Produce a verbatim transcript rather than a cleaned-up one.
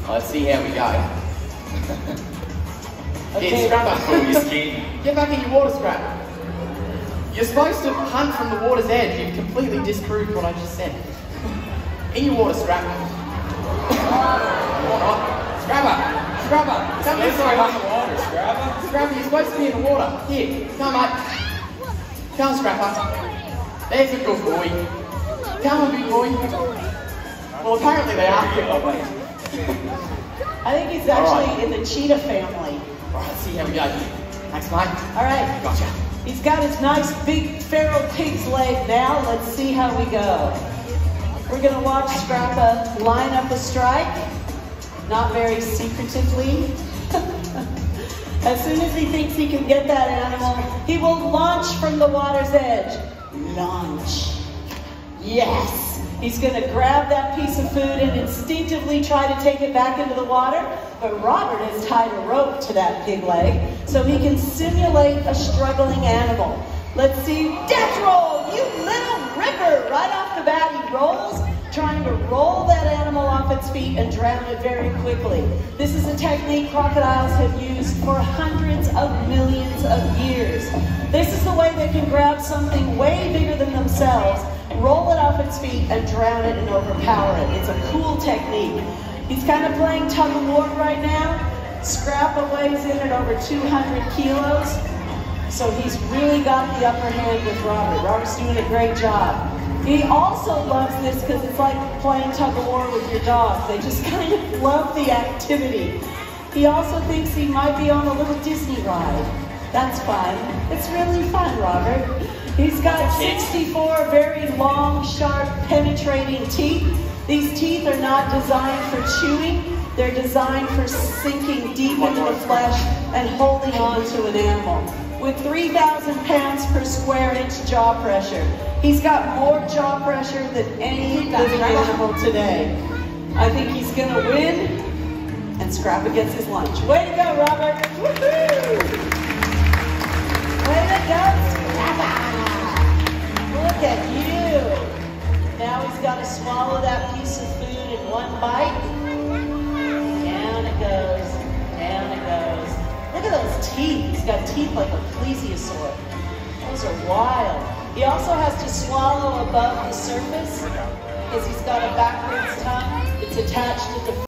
Let's see how we go. Okay, Scrapper. Get back in your water, Scrap. You're supposed to hunt from the water's edge. You've completely disproved what I just said. In your water, Scrap. Scrapper. Scrapper. Come this way, in the water, Scrapper. Scrapper, you're supposed to be in the water. Here, come, mate. Come, Scrapper. There's a good boy. Come on, big boy. Well, apparently they are quick, aren't they? I think he's actually right. in the cheetah family. All right, let's see how we go. Thanks, mate. All right. Gotcha. He's got his nice big feral pig's leg now. Let's see how we go. We're going to watch Scrappa line up a strike. Not very secretively. As soon as he thinks he can get that animal, he will launch from the water's edge. Launch. Yes. He's going to grab that piece of food and instinctively try to take it back into the water, but Robert has tied a rope to that pig leg so he can simulate a struggling animal. Let's see, death roll, you little ripper! Right off the bat, he rolls, trying to roll that animal off its feet and drown it very quickly. This is a technique crocodiles have used for hundreds of millions of years. This is the way they can grab something way bigger than themselves, roll it off its feet, and drown it and overpower it. It's a cool technique. He's kind of playing tug of war right now. Scrappa weighs in at over two hundred kilos, so he's really got the upper hand with Robert. Robert's doing a great job. He also loves this because it's like playing tug of war with your dog. They just kind of love the activity. He also thinks he might be on a little Disney ride. That's fun. It's really fun, Robert. He's got sixty-four very long, sharp, penetrating teeth. These teeth are not designed for chewing. They're designed for sinking deep into the flesh and holding on to an animal. With three thousand pounds per square inch jaw pressure, he's got more jaw pressure than any living animal today. I think he's going to win, and Scrappa gets his lunch. Way to go, Robert! Woohoo! Way to go, Scrappa! Look at you. Now he's got to swallow that piece of food in one bite. Down it goes. Down it goes. Look at those teeth. He's got teeth like a plesiosaur. Those are wild. He also has to swallow above the surface because he's got a backwards tongue. It's attached to the